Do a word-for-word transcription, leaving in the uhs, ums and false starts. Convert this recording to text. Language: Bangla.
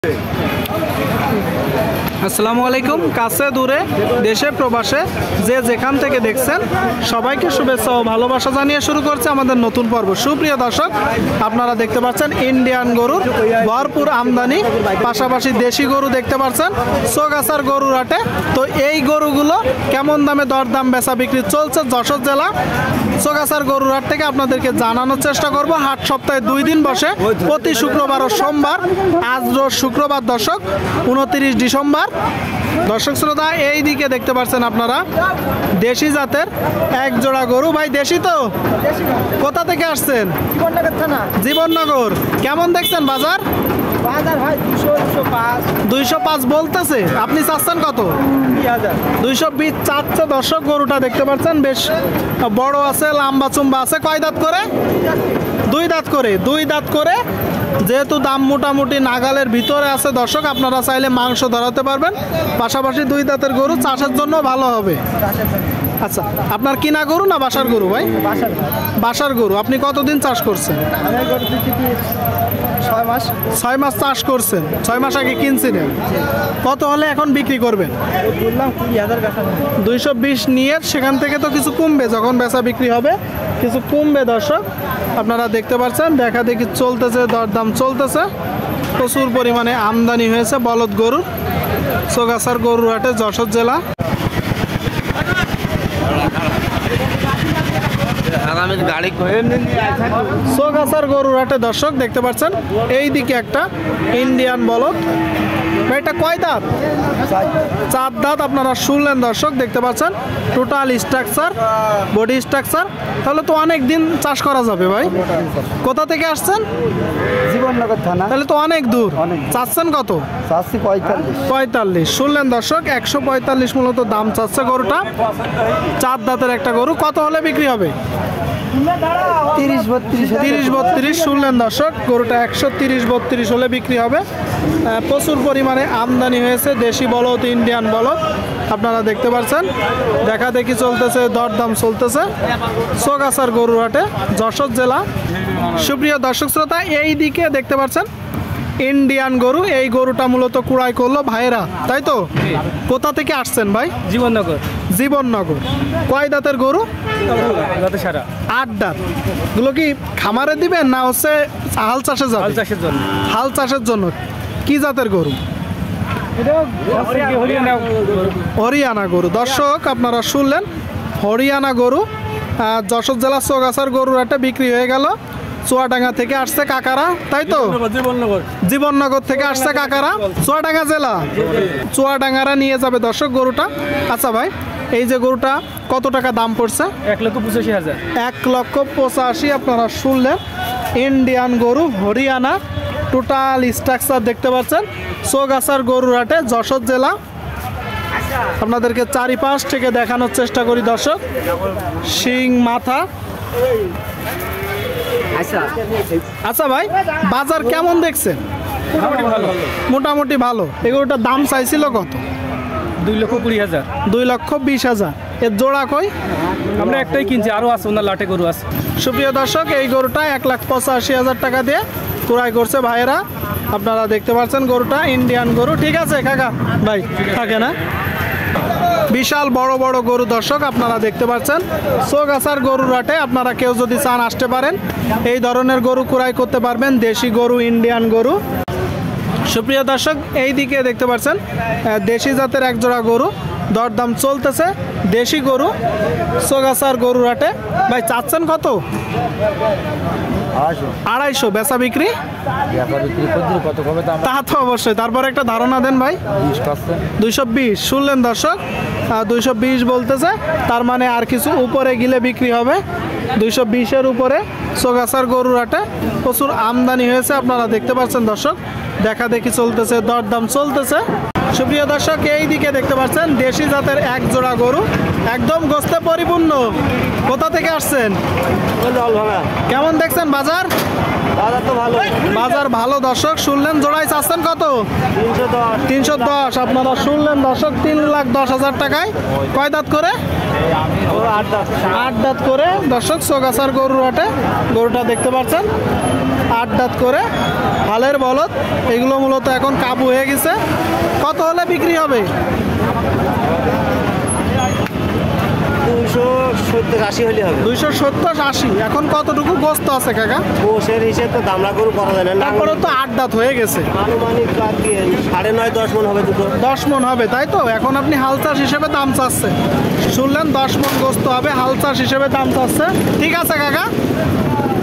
আসসালামু আলাইকুম। কাছে দূরে দেশে প্রবাসে যে যেখান থেকে দেখছেন সবাইকে শুভেচ্ছা ও ভালোবাসা জানিয়ে শুরু করছে আমাদের নতুন পর্ব। সুপ্রিয় দর্শক, আপনারা দেখতে পাচ্ছেন ইন্ডিয়ান গরুর ভরপুর আমদানি, পাশাপাশি দেশি গরু দেখতে পাচ্ছেন সোগাছার গরুর হাটে। তো এই গরুগুলো কেমন দামে দরদাম বেচা বিক্রি চলছে যশোর জেলা সোগাছার গরুর হাট থেকে আপনাদেরকে জানানোর চেষ্টা করব। হাট সপ্তাহে দুই দিন বসে, প্রতি শুক্রবার ও সোমবার। আজ রোজ শুক্রবার দর্শক উনত্রিশ ডিসেম্বর। দর্শক শ্রোতা, এই দিকে দেখতে পাচ্ছেন আপনারা দেশি জাতের এক জোড়া গরু। ভাই দেশি তো? কোথা থেকে আসছেন? জীবননগর। কেমন দেখছেন বাজার? দুইশো পাঁচ বলতেছে, আপনি চাচ্ছেন কত? দুইশো বিশ চাচ্ছে দর্শক। গরুটা দেখতে পাচ্ছেন বেশ বড় আছে, লম্বা চুম্বা আছে। কয় দাঁত করে? দুই দাঁত করে। দুই দাঁত করে যেহেতু দাম মোটামুটি নাগালের ভিতরে আছে দর্শক, আপনারা চাইলে মাংস ধরাতে পারবেন। পাশাপাশি দুই দাঁতের গরু চাষের জন্য ভালো হবে। আচ্ছা, আপনার কিনা গরু না বাসার গরু ভাই? বাসার গরু। আপনি কতদিন চাষ করছেন? ছয় মাস। ছয় মাস চাষ করছেন। ছয় মাস আগে কিনছিলেন। কত হলে এখন বিক্রি করবেন? দুইশো বিশ নিয়ে সেখান থেকে তো কিছু কমবে, যখন বেচা বিক্রি হবে কিছু কমবে দর্শক। আপনারা দেখতে পাচ্ছেন দেখা দেখি চলতেছে, দরদাম চলতেছে। প্রচুর পরিমাণে আমদানি হয়েছে বলদ গরুর সোগাছার গরুর হাটে যশোর জেলা। সোগাছার গরুর হাটে দর্শক দেখতে পাচ্ছেন এই দিকে একটা ইন্ডিয়ান বলদ। এটা কয় দাঁত? চার দাঁত। আপনারা শুনলেন দর্শক, দেখতে পাচ্ছেন টোটাল স্ট্রাকচার, বডি স্ট্রাকচার। তাহলে তো অনেক দিন চাষ করা যাবে ভাই। কোথা থেকে আসছেন? জীবননগর থানা। তাহলে তো অনেক দূর। চাচ্ছেন কত? চাচ্ছি পঁয়তাল্লিশ। পঁয়তাল্লিশ। শুনলেন দর্শক, একশো পঁয়তাল্লিশ মূলত দাম চাচ্ছে গরুটা। চার দাঁতের একটা গরু। কত হলে বিক্রি হবে? তিরিশ বত্রিশ। তিরিশ বত্রিশ। শুনলেন দর্শক, গরুটা একশো তিরিশ বত্রিশ হলে বিক্রি হবে। প্রচুর পরিমাণে আমদানি হয়েছে দেশি বলদ, ইন্ডিয়ান বলদ। আপনারা দেখতে পাচ্ছেন দেখা দেখি চলতেছে, দরদাম চলতেছে সোগাছার গরুর হাটে যশোর জেলা। সুপ্রিয় দর্শক শ্রোতা, এই দিকে দেখতে পাচ্ছেন ইন্ডিয়ান গরু। এই গরুটা মূলত কুড়াই করলো ভাইয়েরা, তাই তো? কোথা থেকে আসছেন ভাই? জীবননগর। জীবননগর। কয় দাঁতের গরু? আট দাঁত। গুলো কি খামারে দিবেন না হচ্ছে হাল চাষে যাবে? হাল চাষের জন্য। হাল চাষের জন্য। কি জাতের গরু? হরিয়ানা গরু। দর্শক আপনারা শুনলেন হরিয়ানা গরু যশোর জেলা সোগাছার গরুর একটা বিক্রি হয়ে গেল। চুয়াডাঙ্গা থেকে আসছে কাকারা, তাই তো? জীবননগর। জীবননগর থেকে আসছে কাকারা, চুয়াডাঙ্গা জেলা। চুয়াডাঙ্গারা নিয়ে যাবে দর্শক গরুটা। আচ্ছা ভাই, এই যে গরুটা কত টাকা দাম পড়ছে? এক লক্ষ পঁচাশি হাজার। এক লক্ষ পঁচাশি। আপনারা শুনলেন ইন্ডিয়ান গরু, হরিয়ানা। টোটাল স্ট্রাকচার দেখতে পাচ্ছেন সোগাছার গরুর হাটে যশোর জেলা। আপনাদেরকে চারিপাশ থেকে দেখানোর চেষ্টা করি দর্শক। শিং, মাথা। আচ্ছা ভাই, বাজার কেমন দেখছেন? মোটামুটি ভালো। এগুলোটার দাম চাইছিল কত? দুই লক্ষ কুড়ি হাজার। দুই লক্ষ বিশ হাজার। এর জোড়া কই? আমরা একটাই কিনছি, আরো আছে ওনার লাটে গরু আছে। সুপ্রিয় দর্শক, এই গরুটা এক লাখ পঁচাশি হাজার টাকা দিয়ে ক্রয় করছে ভাইয়েরা। আপনারা দেখতে পাচ্ছেন গরুটা ইন্ডিয়ান গরু। ঠিক আছে কাকা ভাই, থাকে না? বিশাল বড় বড় গরু দর্শক আপনারা দেখতে পাচ্ছেন সোগাছার গরুর হাটে। আপনারা কেউ যদি চান আসতে পারেন, এই ধরনের গরু ক্রয় করতে পারবেন, দেশি গরু, ইন্ডিয়ান গরু। সুপ্রিয় দর্শক, এই দিকে দেখতে পাচ্ছেন দেশি জাতের এক জোড়া গরু। দরদাম চলতেছে দেশি গরু সোগাছার গরুর হাটে। ভাই চাচ্ছেন কত? আড়াইশো। বেচা বিক্রি? তা তো অবশ্যই। তারপর একটা ধারণা দেন ভাই। দুইশো বিশ। শুনলেন দর্শক, দুইশো বিশ বলতেছে। তার মানে আর কিছু উপরে গেলে বিক্রি হবে। দুইশো বিশের উপরে সোগাছার গরুর হাটে প্রচুর আমদানি হয়েছে। আপনারা দেখতে পাচ্ছেন দর্শক, দেখা দেখি চলতেছে, দরদাম চলতেছে। সুপ্রিয় দর্শক, এই দিকে দেখতে পাচ্ছেন দেশি জাতের এক জোড়া গরু, একদম গোস্তে পরিপূর্ণ। কোথা থেকে আসছেন? কেমন দেখছেন বাজার? বাজার তো ভালো। বাজার ভালো দর্শক শুনলেন, জোড়াই চাচ্ছেন কত? তিনশো দশ। তিনশো দশ। আপনারা শুনলেন দর্শক, তিন লাখ দশ হাজার টাকায়। কয় দাঁত করে? ও আট দশ। আট দাঁত করে দর্শক, সোগাছার গরুর হাটে গরুটা দেখতে পাচ্ছেন, আট দাঁত করে হালের বলদ। এগুলো মূলত এখন কাবু হয়ে গেছে। কত হলে বিক্রি হবে? দুশো সত্তর আশি হলে হবে। দুইশো সত্তর আশি। এখন কতটুকু গোস্ত আছে কাকা? গোশের হিসেবে তো দামড়া গরু করা যায় না। তারপরে তো আট দাঁত হয়ে গেছে, আনুমানিক বাদ দিয়ে সাড়ে নয় দশ মন হবে দুটো। দশ মন হবে, তাই তো? এখন আপনি হাল চাষ হিসেবে দাম চাচ্ছে, শুনলেন দশ মন গোস্ত হবে, হাল চাষ হিসেবে দাম চাচ্ছে। ঠিক আছে কাকা।